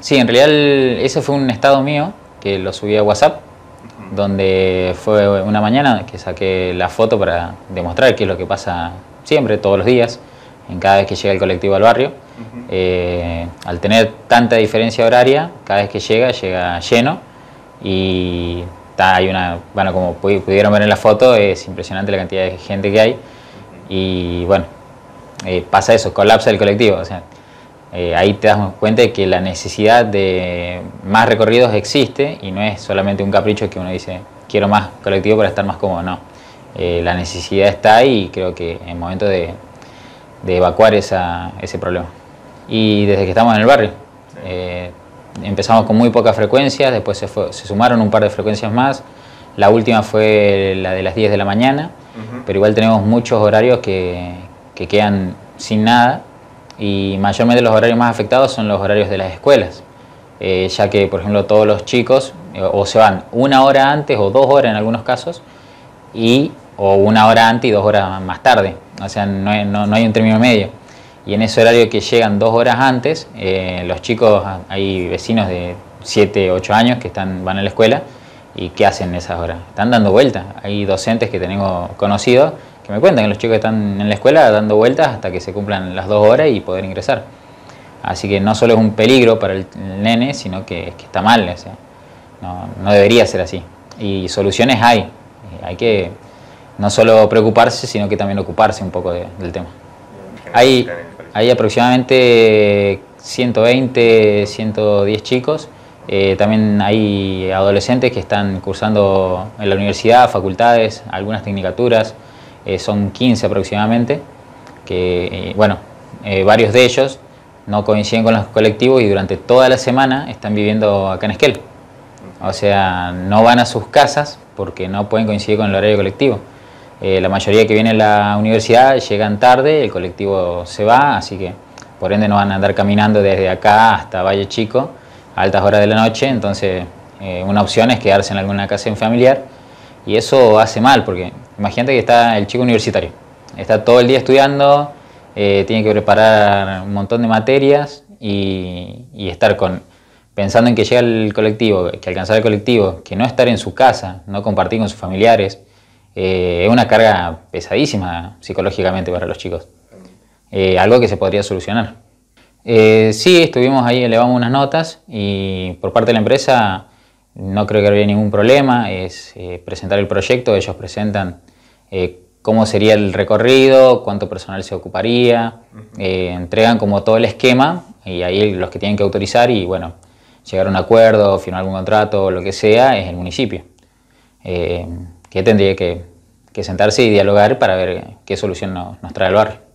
Sí, en realidad ese fue un estado mío que lo subí a WhatsApp, donde fue una mañana que saqué la foto para demostrar qué es lo que pasa siempre, todos los días, en cada vez que llega el colectivo al barrio. Al tener tanta diferencia horaria, cada vez que llega lleno y hay una, bueno, como pudieron ver en la foto, es impresionante la cantidad de gente que hay y bueno, pasa eso, colapsa el colectivo, o sea, ahí te das cuenta de que la necesidad de más recorridos existe y no es solamente un capricho que uno dice quiero más colectivo para estar más cómodo, no. La necesidad está ahí y creo que es momento de evacuar ese problema. Y desde que estamos en el barrio, empezamos con muy pocas frecuencias, después se sumaron un par de frecuencias más, la última fue la de las 10 de la mañana, pero igual tenemos muchos horarios que quedan sin nada y mayormente los horarios más afectados son los horarios de las escuelas, ya que por ejemplo todos los chicos o se van una hora antes o 2 horas en algunos casos o una hora antes y 2 horas más tarde, o sea no hay un término medio. Y en ese horario que llegan 2 horas antes, los chicos, hay vecinos de 7, 8 años que van a la escuela y ¿qué hacen en esas horas? Están dando vueltas. Hay docentes que tenemos conocidos que me cuentan que los chicos están en la escuela dando vueltas hasta que se cumplan las 2 horas y poder ingresar. Así que no solo es un peligro para el nene, sino que está mal. O sea, no debería ser así. Y soluciones hay. Hay que no solo preocuparse, sino que también ocuparse un poco del tema. Hay aproximadamente 120, 110 chicos. También hay adolescentes que están cursando en la universidad, facultades, algunas tecnicaturas. Son 15 aproximadamente, que bueno, varios de ellos no coinciden con los colectivos y durante toda la semana están viviendo acá en Esquel. O sea, no van a sus casas porque no pueden coincidir con el horario colectivo. La mayoría que viene a la universidad llegan tarde, el colectivo se va, así que por ende no van a andar caminando desde acá hasta Valle Chico a altas horas de la noche, entonces una opción es quedarse en alguna casa en familiar y eso hace mal porque imagínate que está el chico universitario, está todo el día estudiando, tiene que preparar un montón de materias y estar pensando en que llega el colectivo, que alcanzar el colectivo, que no estar en su casa, no compartir con sus familiares. Es una carga pesadísima psicológicamente para los chicos. Algo que se podría solucionar. Sí, estuvimos ahí, elevamos unas notas y por parte de la empresa no creo que haya ningún problema. Es presentar el proyecto, ellos presentan cómo sería el recorrido, cuánto personal se ocuparía, entregan como todo el esquema y ahí los que tienen que autorizar y bueno, llegar a un acuerdo, firmar algún contrato, lo que sea, es el municipio. Que tendría que sentarse y dialogar para ver qué solución nos trae el barrio.